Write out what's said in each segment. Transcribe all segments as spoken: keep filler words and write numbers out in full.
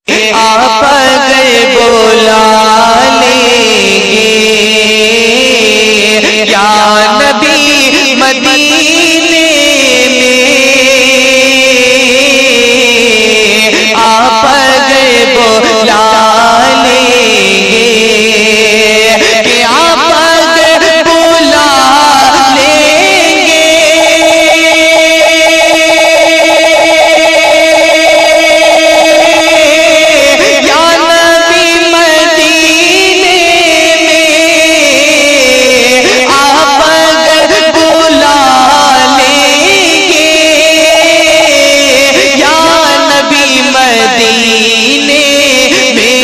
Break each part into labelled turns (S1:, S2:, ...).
S1: آپ اگر بلا لیں گے یا نبی مدینے میں، آپ اگر بلا لیں گے کہ آپ اگر بلا لیں گے یا نبی مدینے میں، آپ اگر بلا لیں گے یا نبی مدینے میں،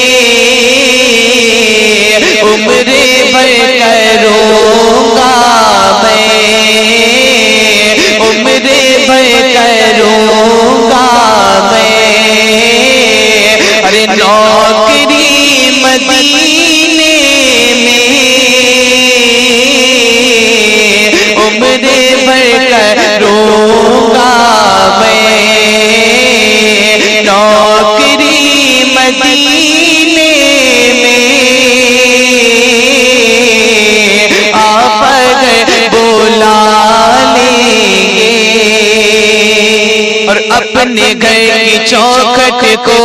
S1: عمر بھر کروں گا میں، عمر بھر کروں گا میں، ارے نوکری مدینے میں، عمر بھر کروں گا میں، نوکری مدینے میں، آپ اگر بلا لیں گے اور اپنے گھر کی چوکھٹ کو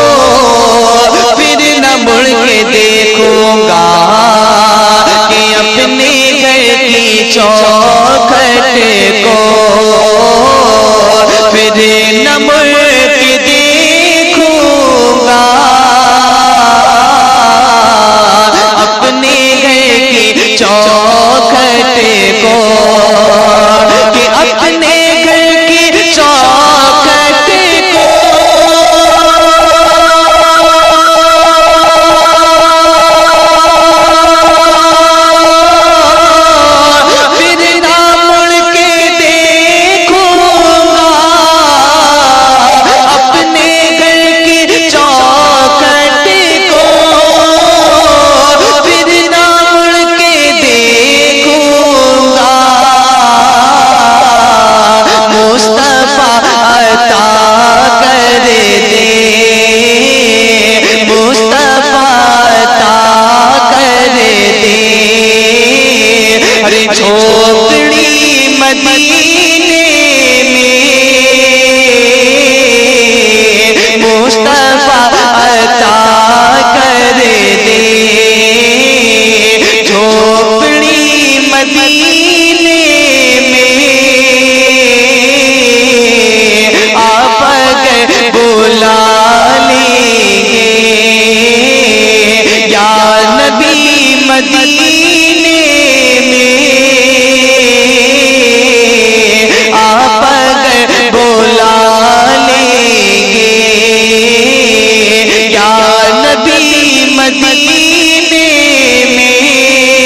S1: پھر نہ مڑ کے دیکھوں گا کہ اپنے گھر کی چوکھٹ کو پھر نہ مڑ کے دیکھوں گا، اپنے گھر کی چوکھٹ کو کہ اپنے گھر کی چوکھٹ کو پھر نہ مڑ کے دیکھوں گا، اپنے گھر کی چوکھٹ کو پھر نہ مڑ کے دیکھوں گا، مصطفیٰ عطا کر دے، مصطفیٰ عطا کر دے، ارے جھوپڑی مدینے میں، مصطفیٰ عطا کر دے، جھوپڑی مدینے میں، آپ اگر بلا لیں گے یا نبی مدینے میں، آپ اگر بلا لیں گے یا نبی مدینے میں،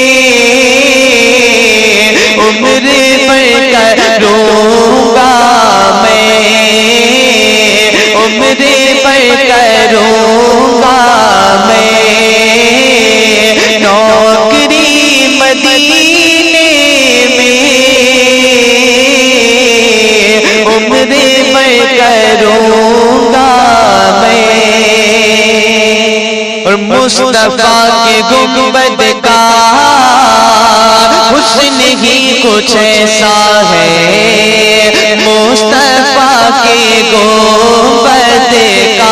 S1: عمر بھر کروں گا میں، عمر بھر کروں گا میں، نوکری مدینے میں، عمر بھر کروں گا میں، اور مصطفیٰ کے گنبد کا حسن ہی کچھ ایسا ہے، مصطفیٰ کے گنبد کا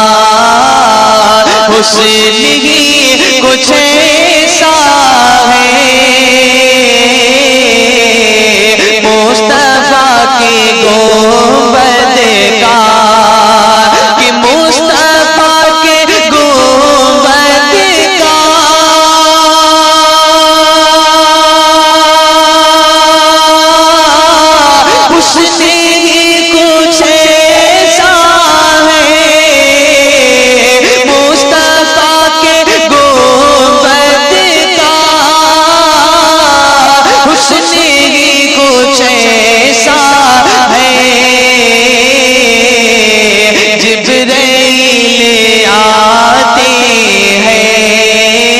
S1: حسن ہی کچھ ایسا ہے، مصطفیٰ کے گنبد کا کہ مصطفیٰ کے گنبد کا حسن ہی کچھ ایسا ہے، مصطفیٰ کے گنبد کا حسن ہی کچھ ایسا ہے، جبرائیل آتے ہیں،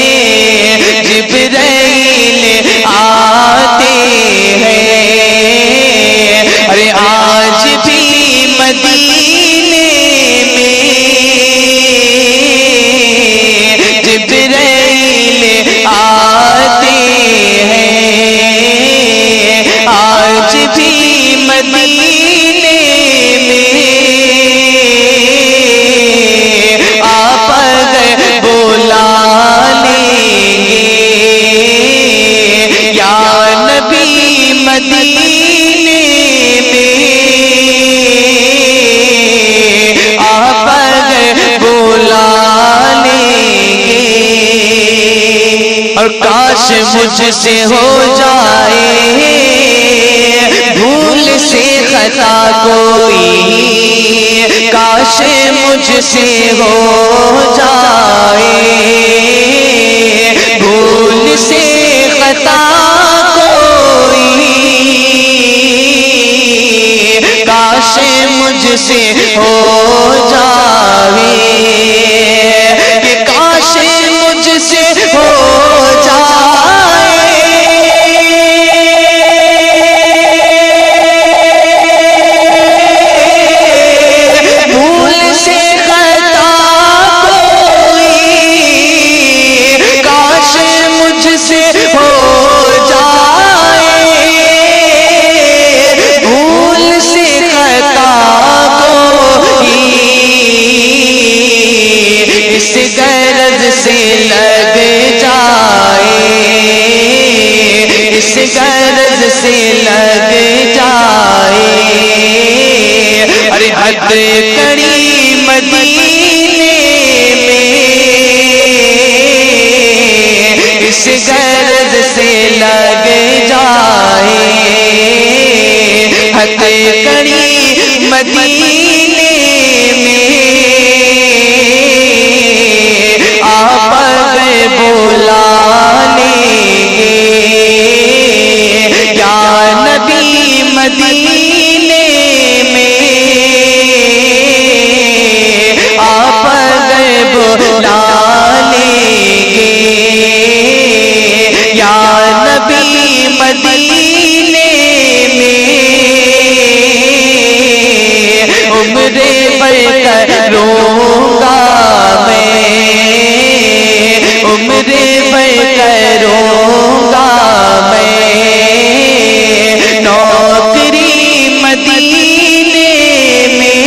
S1: جبرائیل آتے ہیں، ارے آج بھی مدینے میں اور کاش مجھ سے ہو جائے بھول سے خطا کوئی، کاش مجھ سے ہو جائے بھول سے خطا کوئی، کاش مجھ سے ہو جائے کہ کاش مجھ سے ہو جائے بھول سے خطا کوئی، کاش مجھ سے ہو جائے بھول سے خطا کوئی، اس غرض سے لگ جائے، اس غرض سے لگ جائے، ارے حد کڑی مدینے میں، اس غرض سے لگ جائے حد کڑی مدینے میں، آپ گئے بلانے گے یا نبی مدینے میں، آپ گئے بلانے گے یا نبی مدینے میں، عمر بڑھ کر روں گا میں، عمر بڑھ کر روں گا میں، نوکری مدینے میں،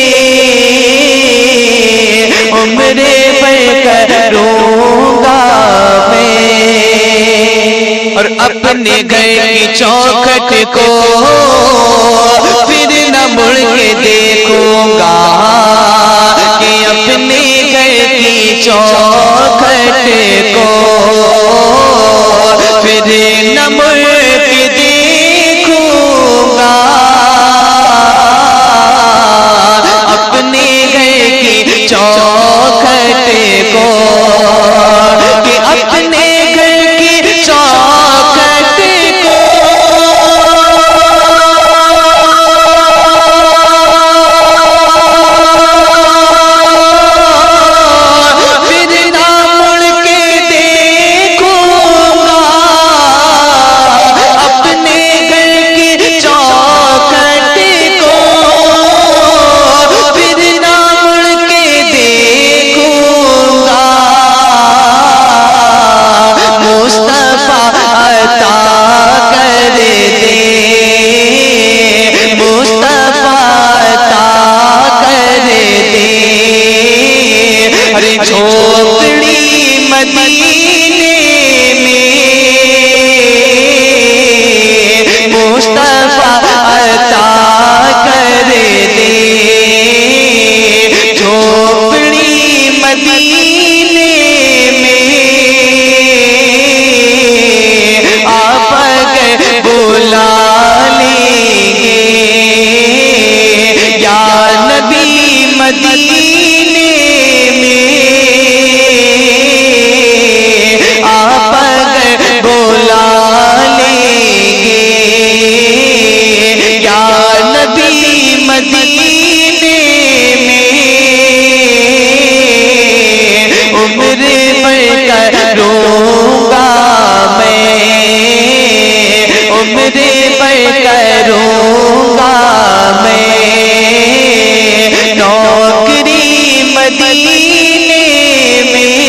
S1: عمر بڑھ کر روں گا میں، اور اپنے گھر کی چوکھٹ کو پھر نہ مڑ کے دیکھوں گا کہ اپنے گھر کی چوکھٹ کو پھر نہ مڑ کے دیکھوں گا، اپنے گھر کی چوکھٹ کو کہ اپنے گھر کی چوکھٹ کو پھر نہ مڑ کے دیکھوں گا، اپنے گھر کی چوکھٹ کو پھر نہ مڑ کے دیکھوں گا، مصطفیٰ عطا کر دے، مصطفیٰ عطا کر دے، ارے جھوپڑی مدینے میں، مصطفیٰ عطا کر دے، جھوپڑی مدینے میں، آپ گئے بلانے گے یا نبی مدینے میں، آپ گئے بلانے گے یا نبی مدینے میں، عمر بڑھ کر روں گا میں، عمر بڑھ کر روں گا میں، نوکری مدینے میں،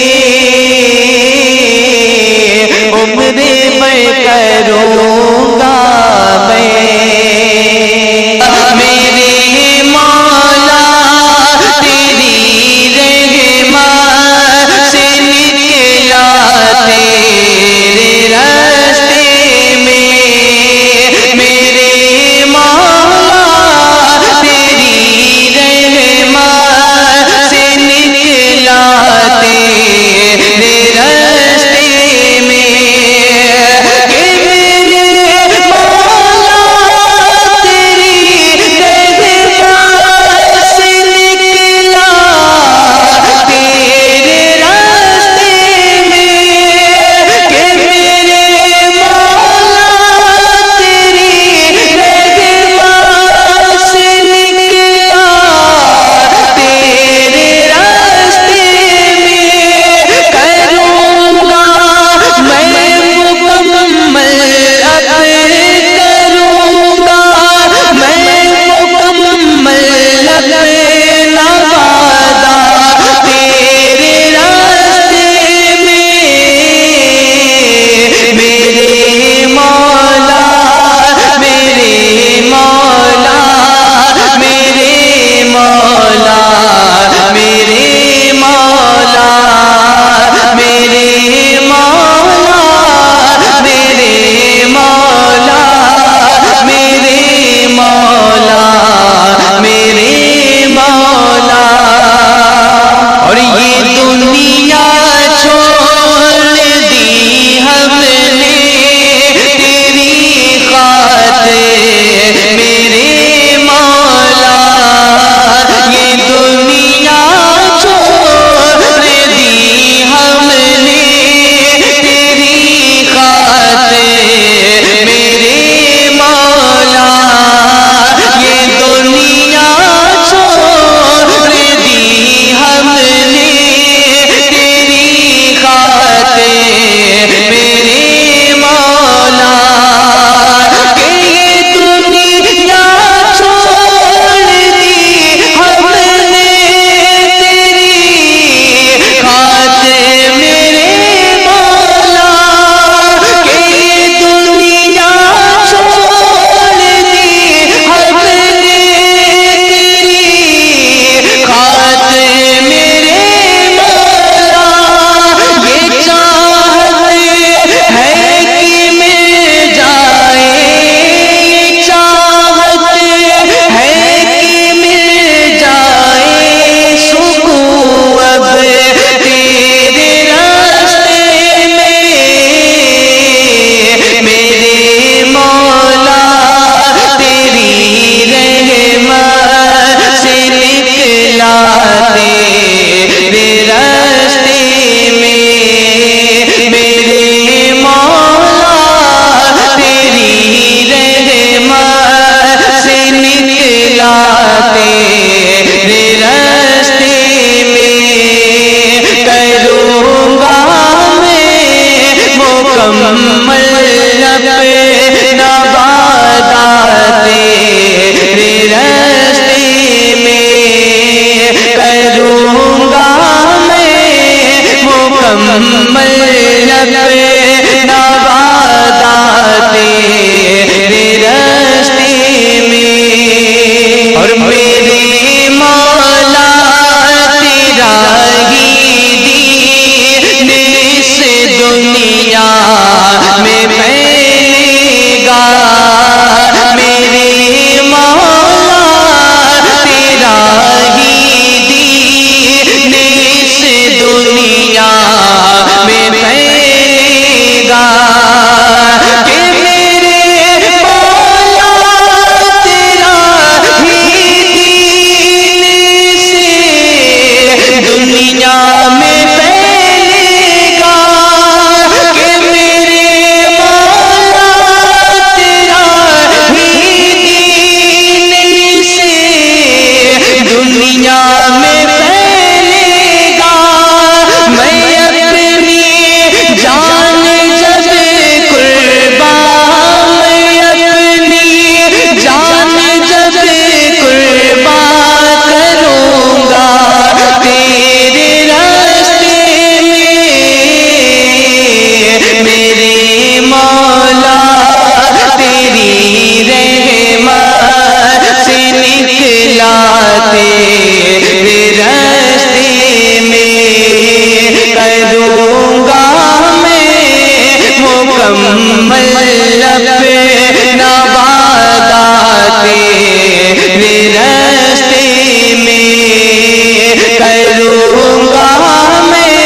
S1: عمر بڑھ کر روں گا میں، میرے مولا تیری رحمت سے نکلا تیرے راستے میں، میرے مکمل اپنا وعدہ تیرے راستے میں، اور میرے مولا تیرا ہی دین اس دنیا میں پھیلے گا، میرے مولا تیرا ہی دین اس دنیا میں پھیلے گا، کہ میرے مولا تیرا ہی دین اس دنیا میں پھیلے گا، کہ میرے مولا تیرا ہی دین اس دنیا میں پھیلے گا، میں اپنی جان جب قربان، میں اپنی جان جب قربان کروں گا تیرے راستے میں، میرے مولا تیری رحمت سے نکلا تیرے راستے میں، کروں گا میں مکمل اپنا وعدہ تیرے راستے میں، کروں گا میں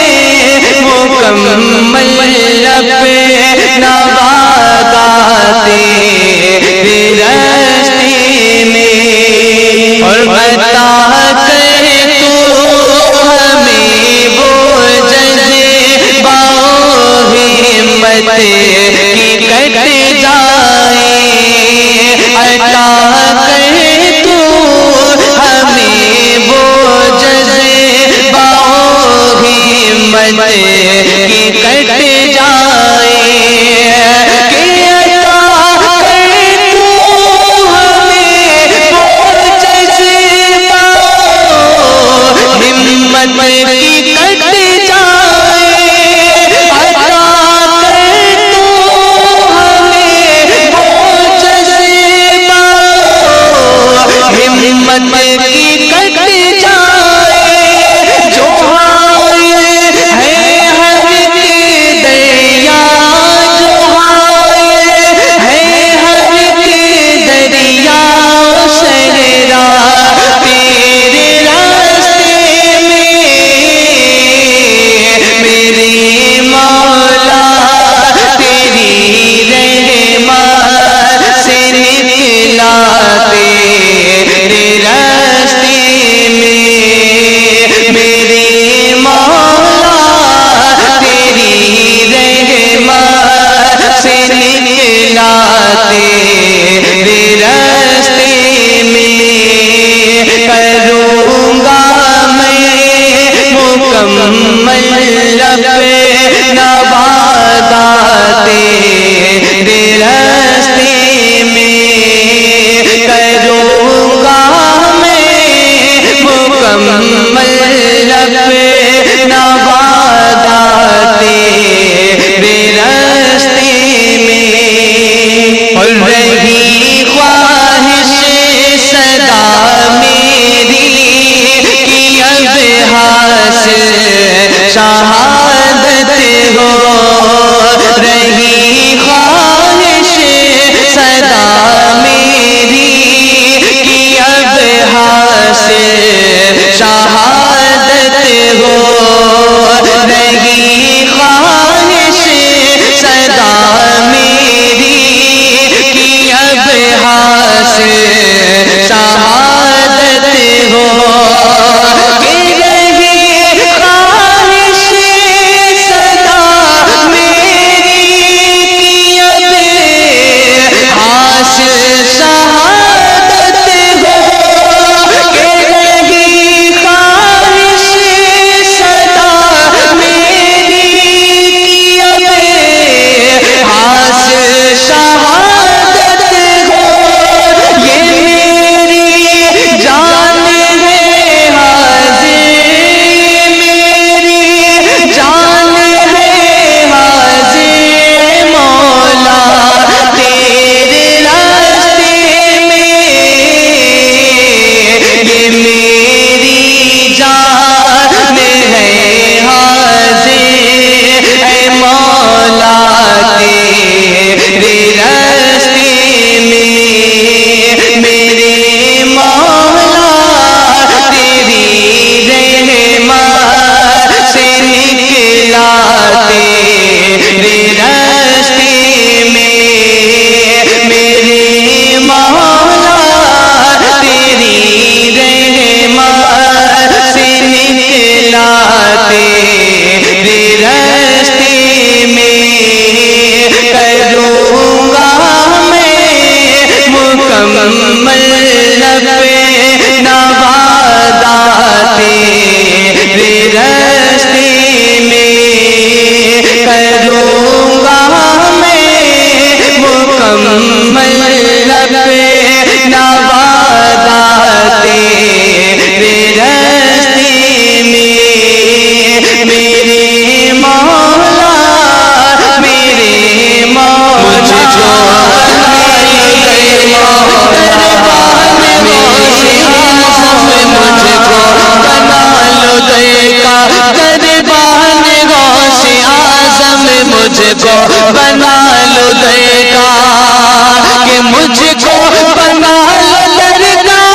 S1: مکمل اپنا وعدہ تیرے راستے میں، اور عطا کر تو ہمیں وہ جذبہ و ہمت کی کٹ جائے، عطا کر تو ہمیں وہ جذبہ و ہمت کی کٹ جائے، کہ عطا کر تو ہمیں وہ جذبہ و ہمت کی کٹ جائے، عطا کر تو ہمیں وہ جذبہ و ہمت کی کٹ جائے، جو آئے ہے ہر کے دریا، جو آئے ہے ہر کے دریا سہرا تیرے راستے میں، میرے مولا تیری رحمت سے نکلا تیرے راستے میں، میرے مولا تیری رحمت سے نکلا تیرے راستے میں، کروں گا میں مکمل اپنا وعدہ تیرے راستے میں، کروں گا میں مکمل اپنا وعدہ تیرے راستے میں، اور رہی خواہش صدا میری کہ اب حاصل شہادت ہو، مجھ کو بنا لو درگاہ کہ مجھ کو بنا لو درگاہ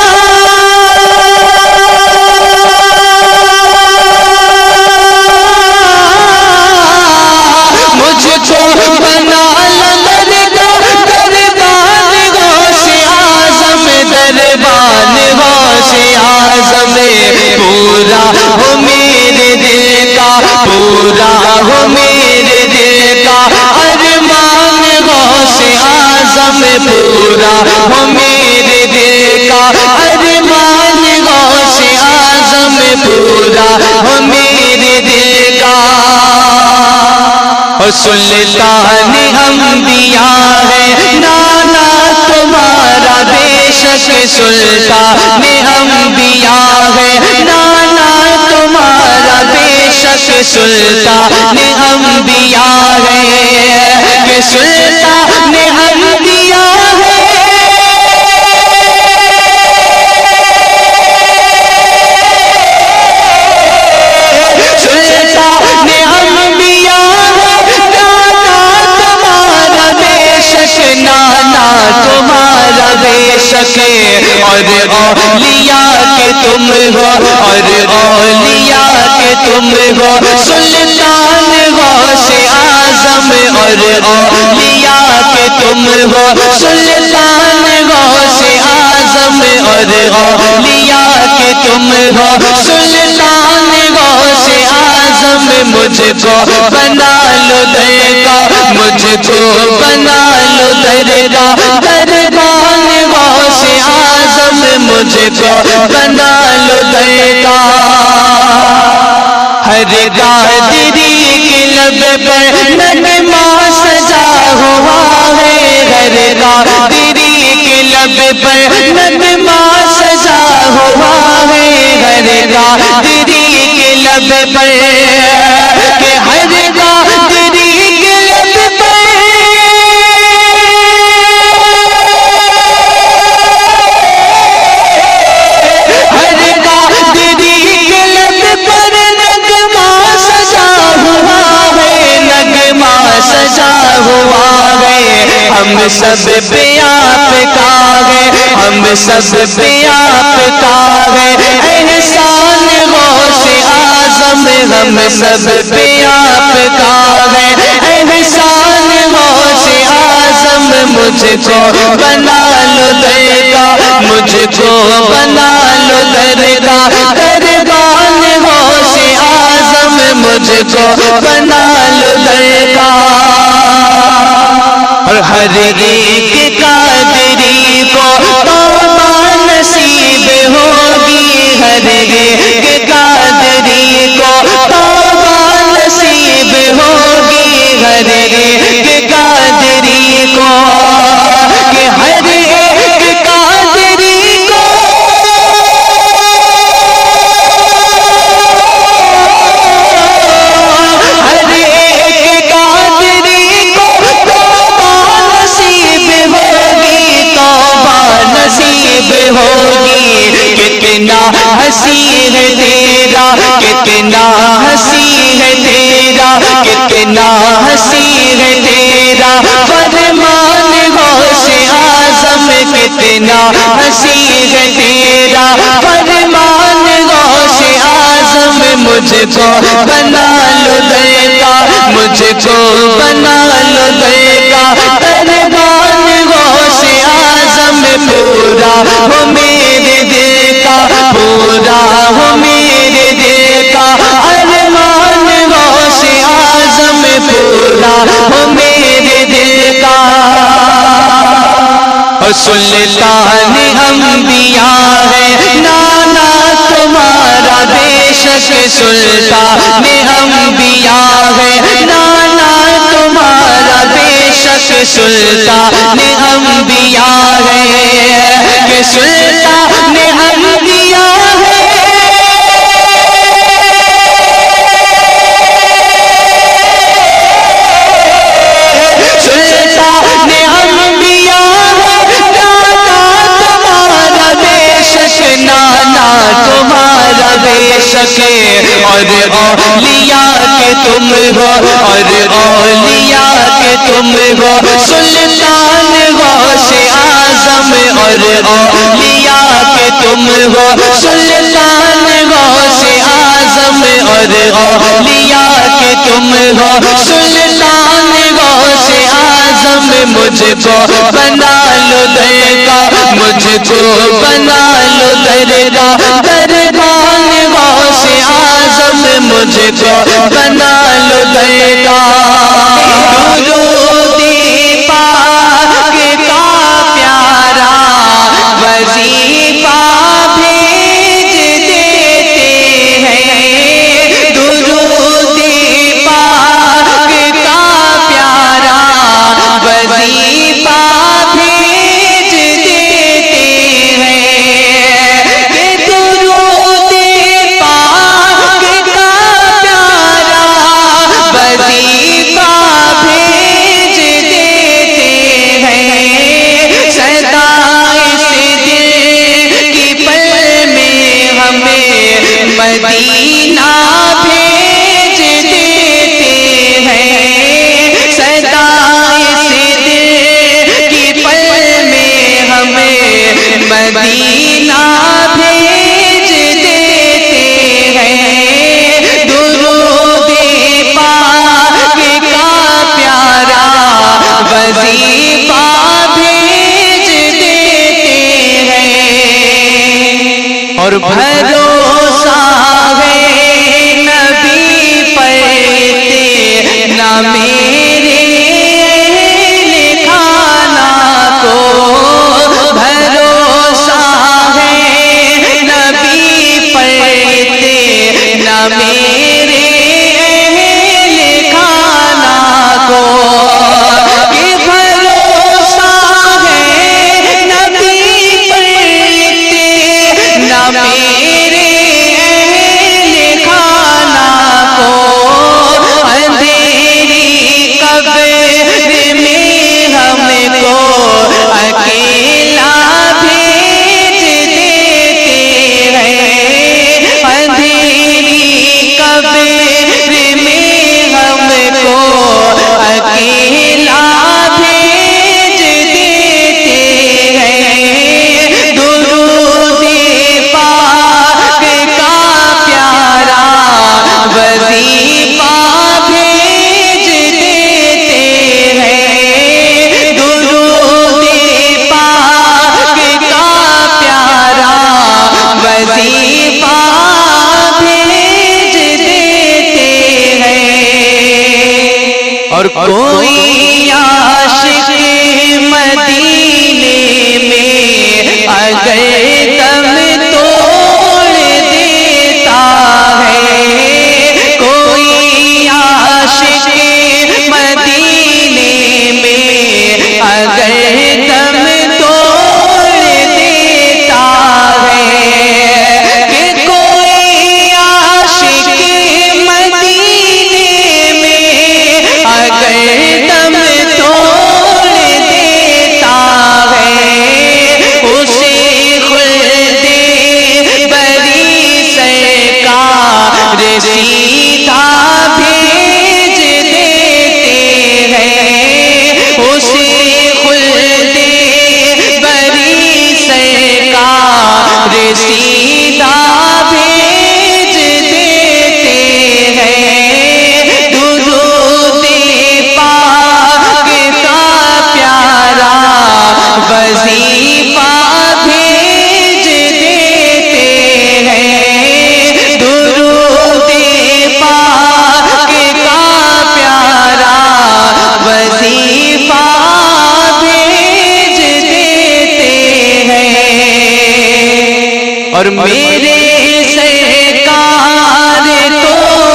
S1: مجھ کو بنا لو درگاہ دربان غوث اعظم دربان غوث اعظم پورا ہو میرے دل کا پورا ہو میرے دل کا ارمان غوث اعظم پورا ہو میرے دل کا ارمان غوث اعظم پورا ہو میرے دل کا سلطان انبیاء ہے نانا تمہارا بے شک سلطان انبیاء ہے نانا تمہارا بے شک سلطان انبیاء ہے کہ سلطان انبیاء ہے تمہارا بے شک اور اولیاء کے تم ہو اور اولیاء کے تم ہو سلطان غوث اعظم اور اولیاء کے تم ہو سلطان غوث اعظم اور اولیاء کے تم ہو سلطان غوث اعظم مجھ کو بنا لو درگاہ مجھ کو بنا لو درگاہ دربان غوث اعظم مجھ کو بنا لو درگاہ ہر قادری کے لب پر نغمہ سجا ہوا ہے ہر قادری کے لب پر نغمہ سجا ہوا ہے ہر قادری کے لب پر کہ ہر قادری کے لب پر ہم سب پہ آپ کا ہے ہم سب پہ آپ کا ہے احسان غوث اعظم ہم سب پہ آپ کا ہے احسان غوث اعظم مجھ کو بنا لو درگاہ مجھ کو بنا لو درگاہ دربان غوث اعظم مجھ کو بنا لو درگاہ اور ہر ایک قادری کو توبہ نصیب ہوگی ہر ایک قادری کو توبہ نصیب ہوگی ہر ایک قادری کو کہ ہر ایک قادری کو ہر ایک قادری کو نصیب ہوگی کتنا حسین ہے تیرا کتنا حسین ہے تیرا کتنا حسین ہے تیرا فرمان غوث اعظم کتنا حسین ہے تیرا فرمان غوث اعظم مجھ کو بنا لو درگاہ مجھ کو بنا لو درگاہ دربان غوث اعظم پورا ہو میرے دل کا پورا ہو میرے دل کا ارمان غوث اعظم پورا ہو میرے دل کا اور سلطان انبیاء ہے نانا تمہارا بے شک سلطان انبیاء ہے نانا تمہارا بے شک سلطان انبیاء ہے کہ سلطان انبیاء ہے سلطان انبیاء نانا تمہارا بے شک نانا تمہارا بے شک اور اولیاء کے تم ہو، اور اولیاء کے تم ہو، سلطان غوث اعظم اور اولیاء کے تم ہو، سلطان غوث اعظم اور اولیاء کے تم ہو، سلطان غوث اعظم مجھ کو بنا لو درگاہ، مجھ کو بنا لو درگاہ، درگاہ غوث اعظم مجھ کو بنا لو درگاہ۔ درود پاک کا پیارا وظیفہ بھیج دیتے ہیں، درود پاک کا پیارا وظیفہ بھیج دیتے ہیں، کہ درود پاک کا پیارا وظیفہ بھیج دیتے ہیں، صدا اس دل کی پل میں ہمیں مدینہ بھیج دیتے ہیں، صدا اس دل کی پل میں ہمیں مدینہ بھیج دیتے ہیں، درود پاک کا پیارا وظیفہ بھیج دیتے ہیں، اور بھروسہ ہے نبی پر نہ میرے اہل خانہ کو، بھروسہ ہے نبی پر نہ میرے اہل خانہ کو، کہ بھروسہ ہے نبی پر نہ میرے اہل خانہ کو، اندھیری قبر میں ہم کو اکیلا بھیج دیتے ہیں، اندھیری قبر میں ہم کو اکیلا بھیج دیتے ہیں، درود پاک کا پیارا وظیفہ بھیج دیتے ہیں، درود پاک کا پیارا وظیفہ بھیج دیتے ہیں، اور کوئی عاشق مدینے میں اگر دم توڑ دیتا ہے، کوئی عاشق مدینے میں اگر دم توڑ دیتا ہے، کہ کوئی عاشق مدینے میں اگر دم توڑ دیتا ہے، اسے خلد بری سرکار سیدھا بھیج دیتے ہیں، اسے خلد بری سرکار سیدھا بھیج دیتے ہیں، درود پاک کا پیارا وظیفہ بھیج دیتے ہیں، درود پاک کا پیارا وظیفہ بھیج دیتے ہیں، اور میرے سرکار تو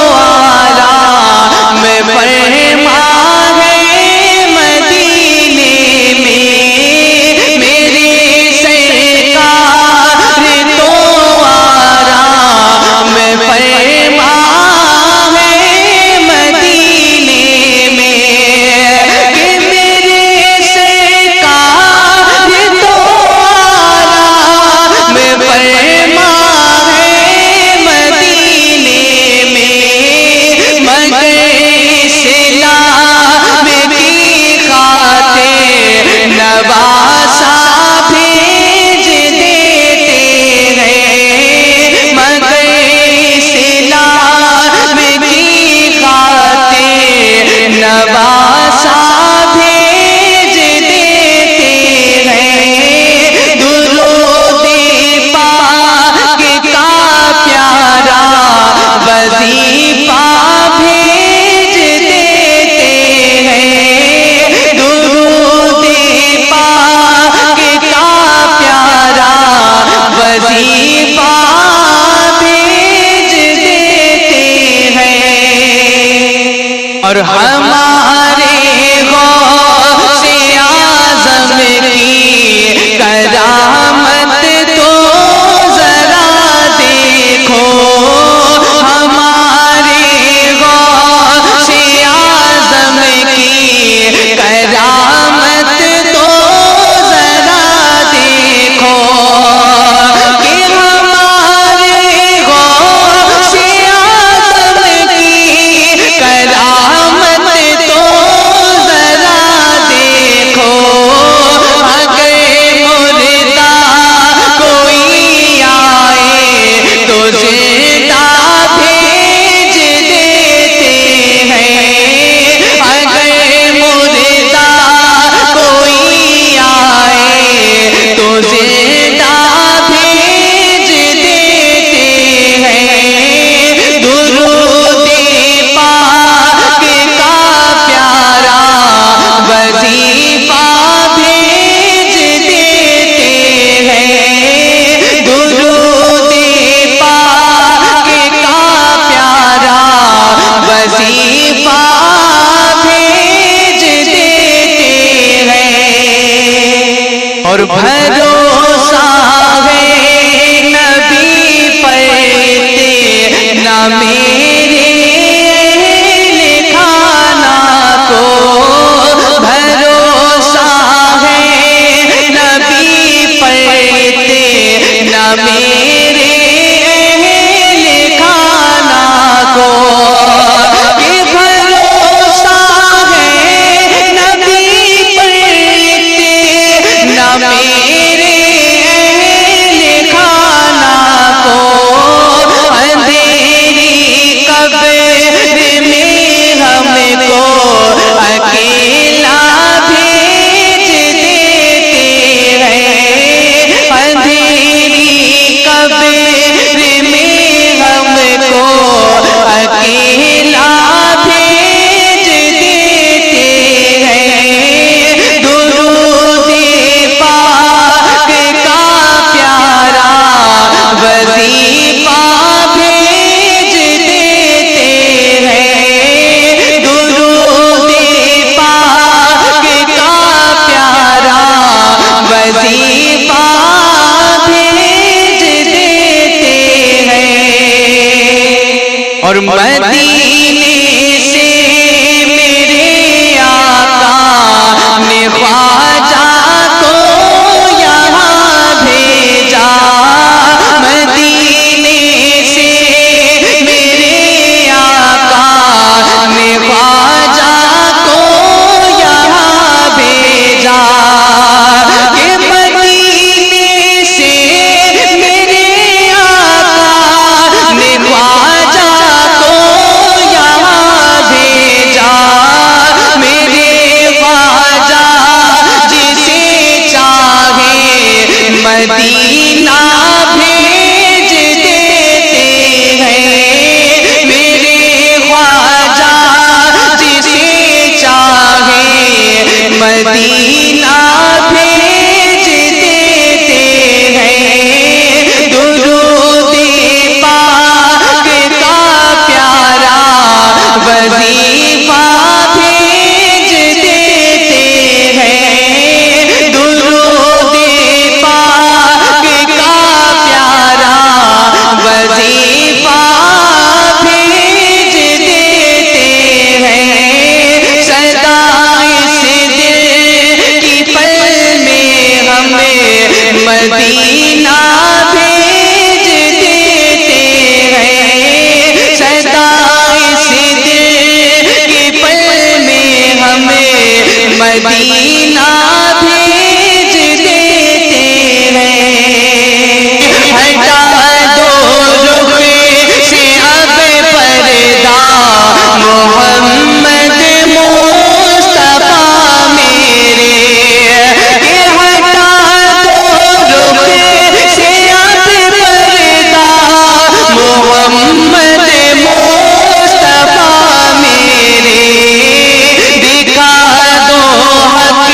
S1: آرام فرما ہے مدینے میں، میرے سرکار تو آرام فرما ہے مدینے میں، کہ میرے سرکار تو آرام فرما اور ہمارے غوث اعظم کی کرامت تو ذرا دیکھو، ہمارے غوث اعظم کی کرامت تو ذرا دیکھو، کہ ہمارے غوث اعظم کی کرامت تو ذرا دیکھو، اگر مردہ کوئی آئے تو زندہ بھیج دیتے ہیں، اگر مردہ کوئی آئے تو زندہ بھیج دیتے ہیں، درود پاک کا پیارا وظیفہ بھیج دیتے ہیں، درود پاک کا پیارا وظیفہ بھیج دیتے ہیں، اور بھروسہ ہے نبی پر نہ میرے اہل خانہ کو، بھروسہ ہے نبی پر نہ میرے اہل خانہ کو، کہ بھروسہ ہے نبی پر نہ میرے اہل خانہ کو، اندھیری قبر میں ہم کو اکیلا بھیج دیتے ہیں، اندھیری قبر میں ہم کو اکیلا بھیج دیتے ہیں، درود پاک کا پیارا وظیفہ بھیج دیتے ہیں، درود پاک کا پیارا وظیفہ بھیج دیتے ہیں، اور مدینے سے میرے آقا نے خواجہ کو یہاں بھیجا، مدینے سے میرے آقا نے خواجہ کو یہاں بھیجا، کہ مدینے سے میرے آقا نے خواجہ کو یہاں بھیجا، میرے خواجہ جسے چاہے مدینہ بھیج دیتے ہیں، میرے خواجہ جسے چاہے مدینہ بھیج دیتے ہیں، درود پاک کا پیارا وظیفہ بھیج دیتے ہیں، درود پاک کا پیارا وظیفہ بھیج دیتے ہیں، صدا اس دل کی پل میں ہمیں مدینہ بھیج دیتے ہیں، صدا اس دل کی پل میں ہمیں مدینہ بھیج دیتے ہیں، ہٹا دو رخ سے اب پردہ محمد مصطفیٰ میرے، کہ ہٹا دو رخ سے اب پردہ محمد مصطفیٰ میرے، دکھا دو حق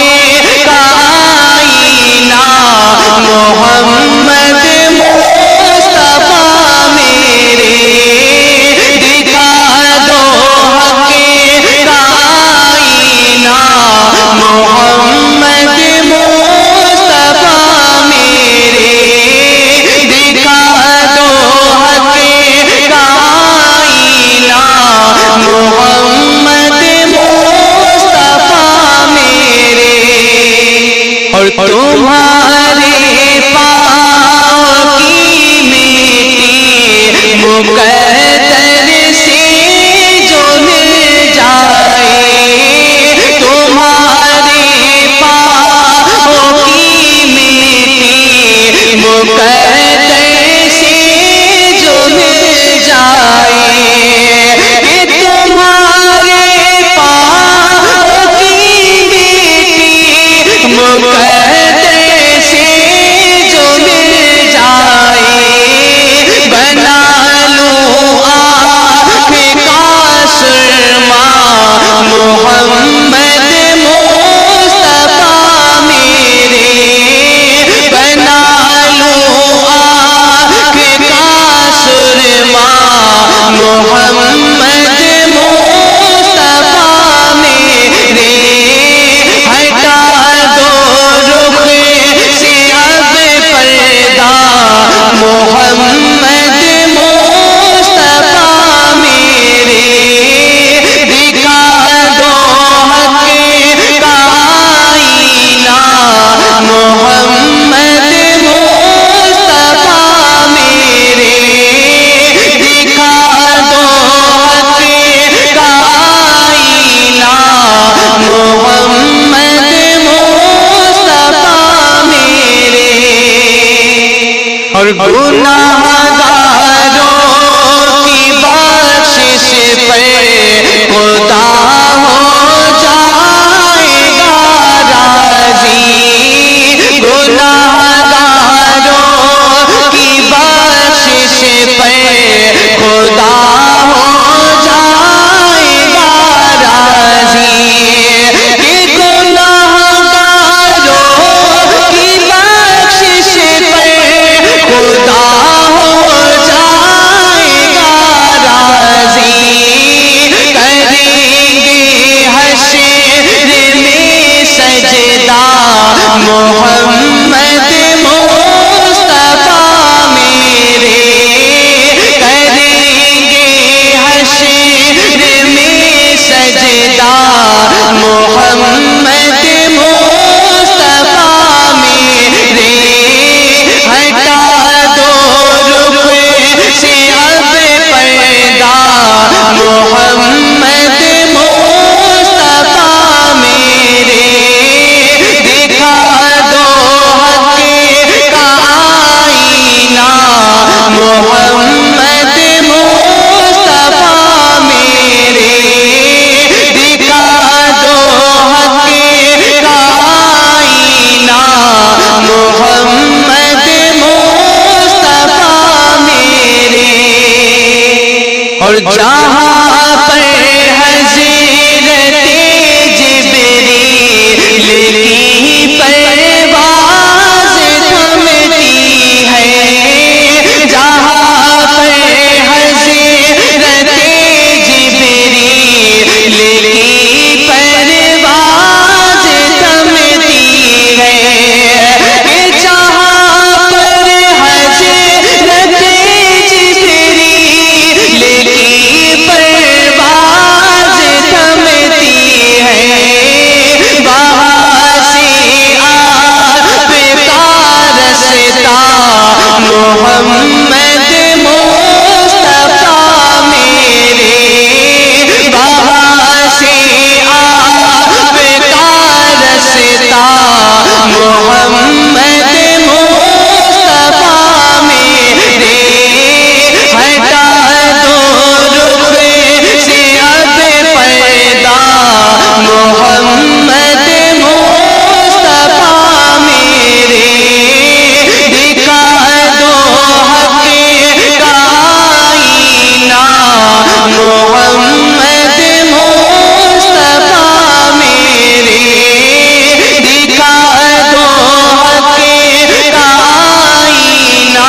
S1: جہاں پر حضرت جبریل کی پرواز تھمتی ہے، جہاں پر حضرت جبریل کی پرواز تھمتی ہے، جہاں پر حضرت جبریل کی پرواز تھمتی ہے، وہاں سے آپ کا رستہ محمد مصطفیٰ میرے، وہاں سے آپ کا رستہ محمد مصطفیٰ میرے، ہٹا دو رخ سے اب پردہ محمد مصطفیٰ میرے، دکھا دو حق کا آئینہ محمد مصطفیٰ میرے، دکھا دو حق کا آئینہ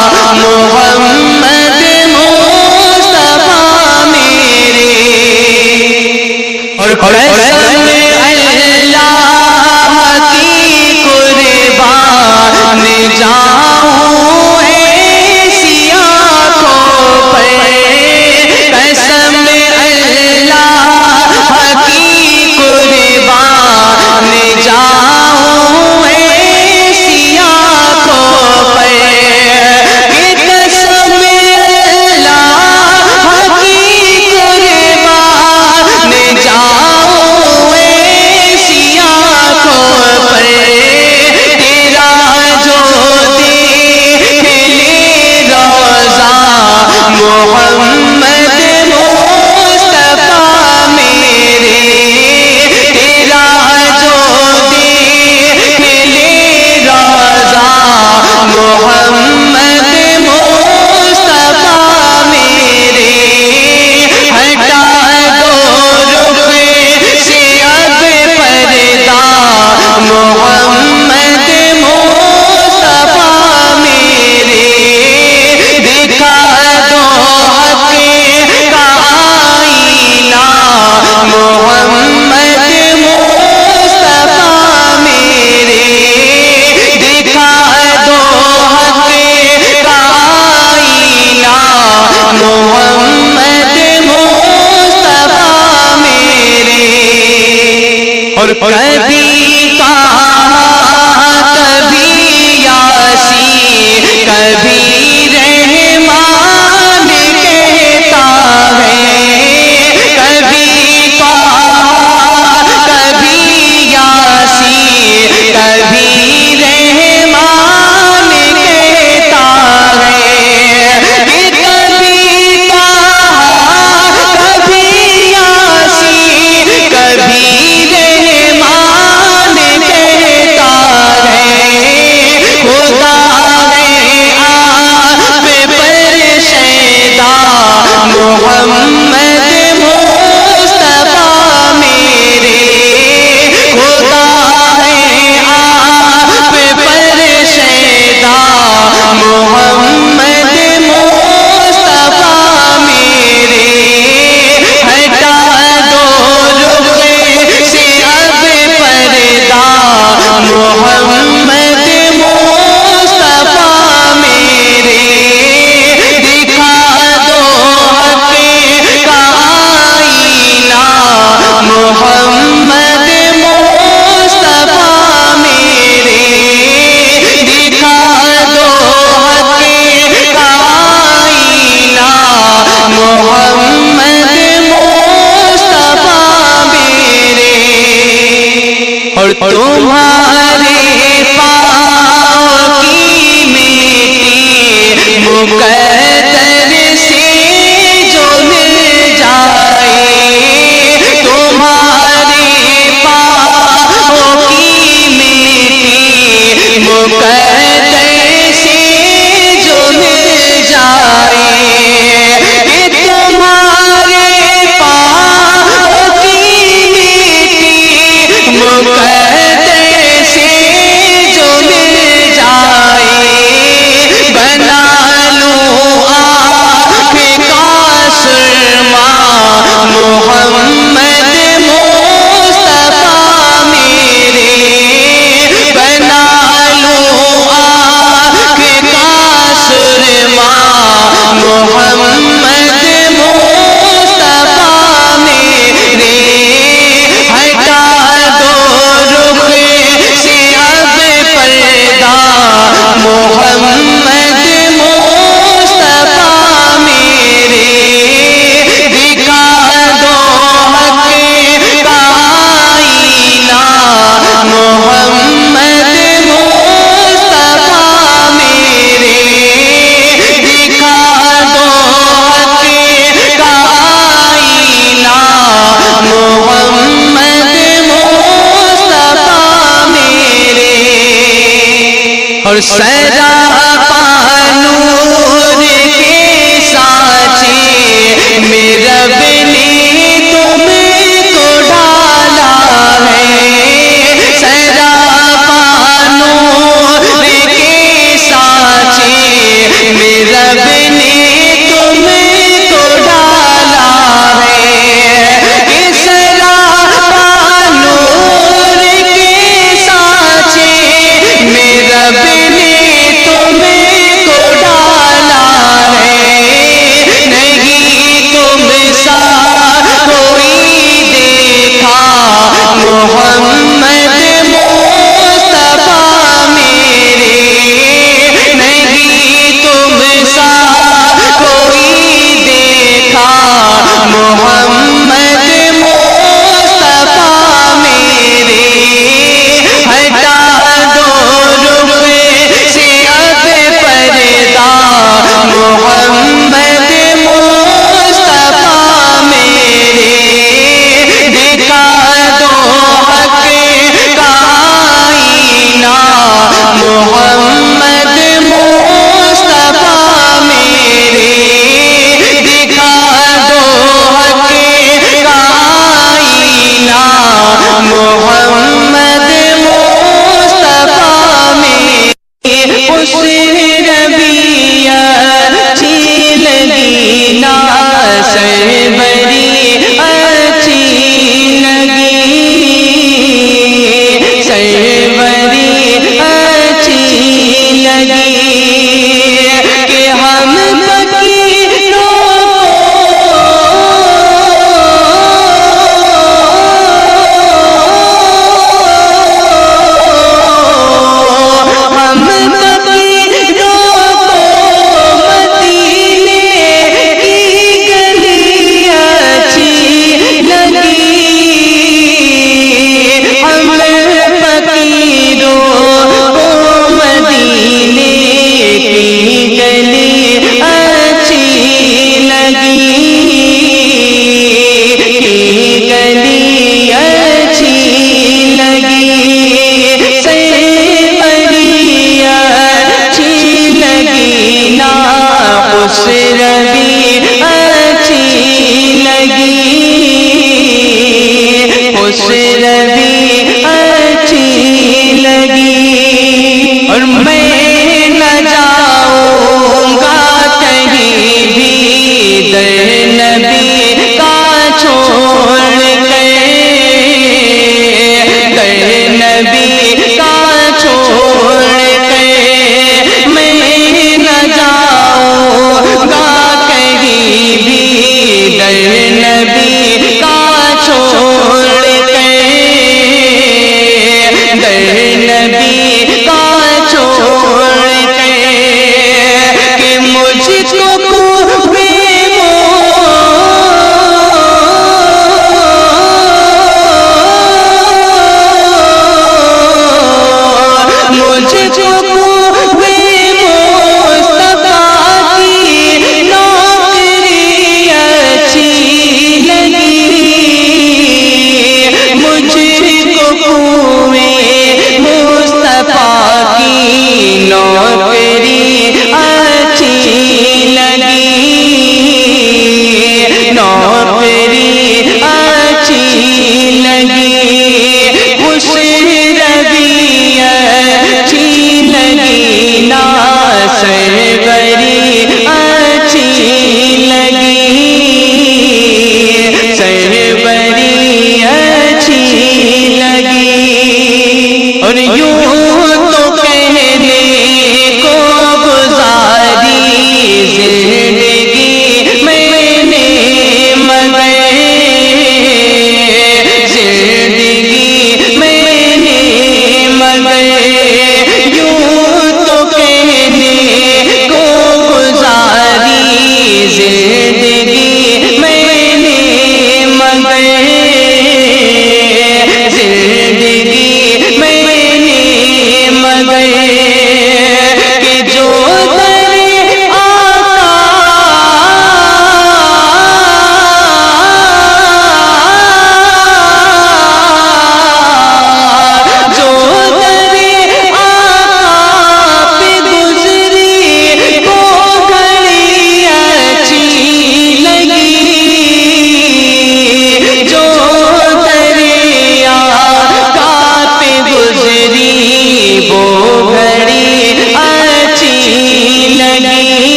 S1: محمد مصطفیٰ میرے، اور قسم اللہ کی قربان جاؤں ایسی آنکھوں پر، قسم اللہ کی قربان جاؤں ایسی آنکھوں پر، قسم اللہ کی قربان جاؤں ایسی آنکھوں پر، تیرا جو دیکھ لے روضہ محمد مصطفیٰ میرے، تیرا جو دیکھ لے روضہ محمد مصطفیٰ میرے، ہٹا دو رخ سے اب پردہ محمد مصطفیٰ میرے، دکھا دو حق کا آئینہ محمد مصطفیٰ میرے، دکھا دو حق کا آئینہ محمد مصطفیٰ میرے، اور کبھی کہاں کبھی یاسین کبھی رحمان کہتا ہے، کبھی کہاں کبھی یاسین کبھی رحمان کہتا ہے، کبھی کہاں کبھی یاسین کبھی رحمان کہتا ہے، خدا ہے آپ پر شیدا محمد مصطفیٰ میرے، خدا ہے آپ پر شیدا محمد مصطفیٰ میرے، ہٹا دو رخ سے اب پردہ محمد مصطفیٰ میرے، دکھا دو حق کا آئینہ محمد مصطفیٰ میرے، دکھا دو حق کا آئینہ محمد مصطفیٰ میرے، اور تمہارے پاؤں کی مٹی مقدر سے جو مل جائے، تمہارے پاؤں کی مٹی مقدر سے جو مل جائے، تمہارے اور سراپا نور کے سانچے میں رب نے تم کو ڈالا ہے، سراپا نور کے سانچے میں رب نے تم کو ڈالا ہے، اس سراپا نور کے سانچے میں رب نے تم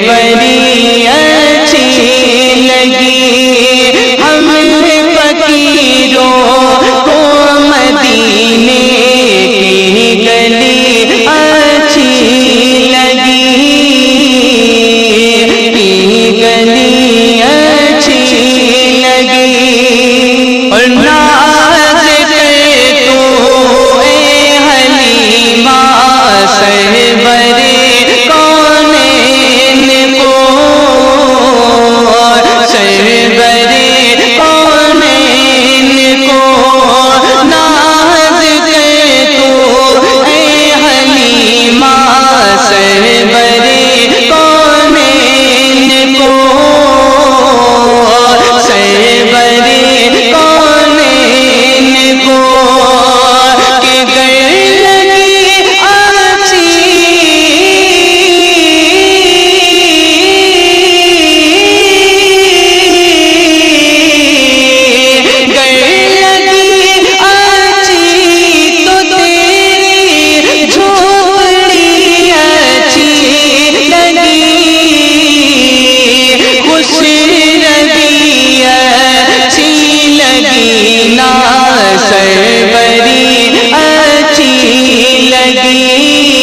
S1: بڑی اچھی لگی ہم فقیروں کو مدینے کی گلی اچھی لگی کی گلی اچھی لگی اور ناز کر تو اے حلیمہ سرور کونین کو سرور کونین کو ناز کر تو اے حلیمہ سرور کونین کو سرور کونین کو کہ گر لگی اچھی گر لگی اچھی تو تیری جھوپڑی اچھی لگی خوش روی اچھی لگی نا سروری اچھی لگی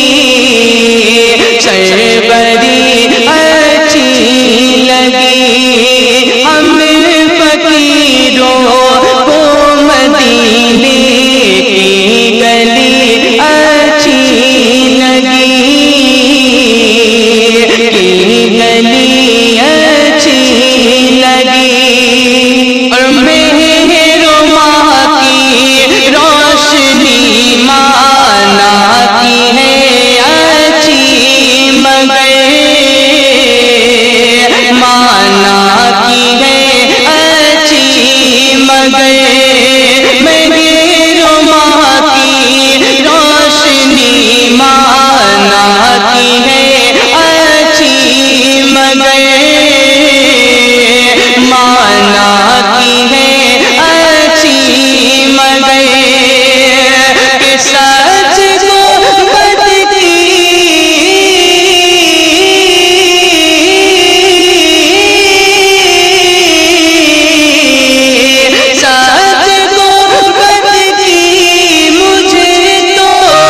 S1: سروری اچھی لگی ہم فقیروں کو مدینے کی گلی اچھی لگی کی گلی اچھی لگی اور مہر ماں کی روشنی مانا کی ہے اچھی مگر مانا کی ہے اچھی مگر مہر ماں کی روشنی مانا کی ہے اچھی مگر مانا کی ہے اچھی مگر کہ سچ کو بدتی سچ کو بدتی مجھے تو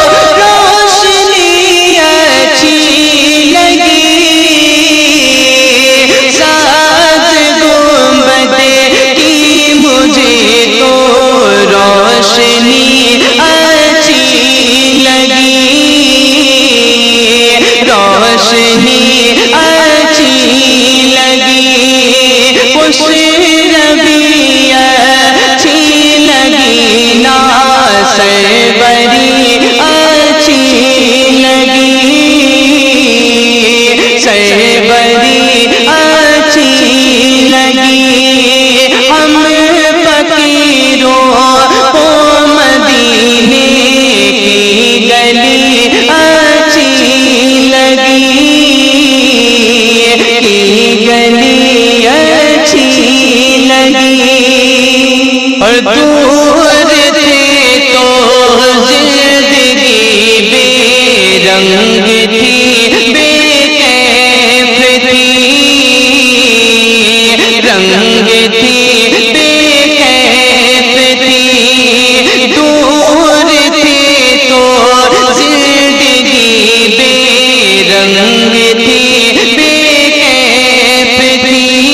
S1: روشنی اچھی لگی سچ گنبد کی مجھے تو روشنی اچھی لگی روشنی اچھی لگی خوش روی اچھی لگی نا سروری اچھی لگی سروری اچھی لگی ہم فقیروں کو مدینے کی گلی اچھی لگی کی گلی اچھی لگی اور دور تھے تو زندگی بے رنگ تھی بے کیف تھی رنگ تھی بے کیف تھی دور تھے تو زندگی بے رنگ تھی بے کیف تھی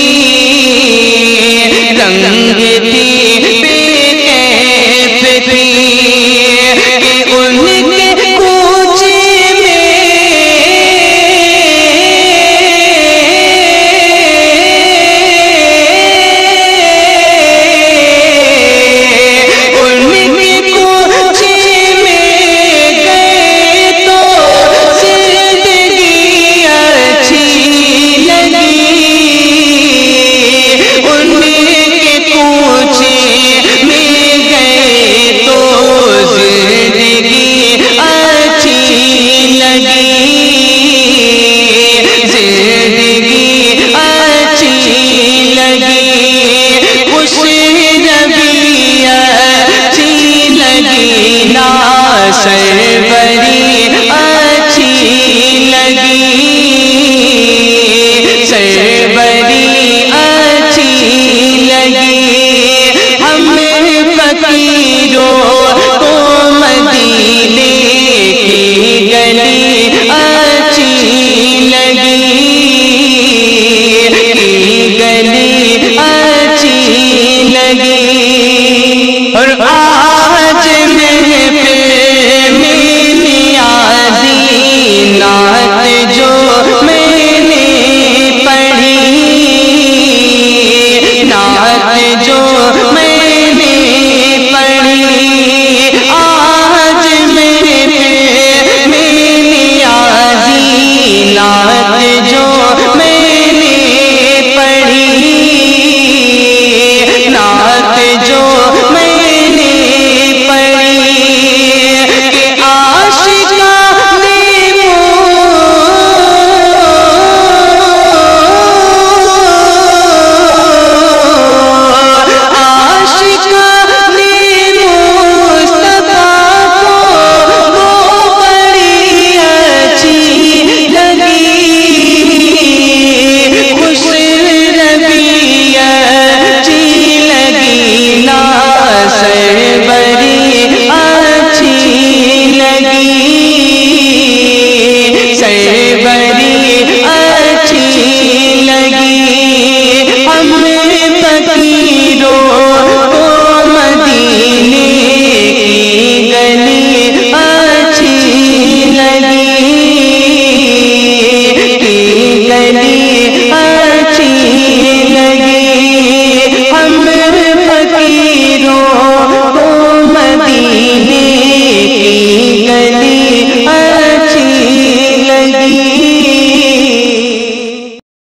S1: رنگ تھی بے کیف تھی کہ ان کے کوچے میں ان کے کوچے میں گئے تو زندگی اچھی لگی ان کے کوچے میں گئے تو زندگی اچھی لگی زندگی اچھی لگی خوش روی اچھی لگی نا سر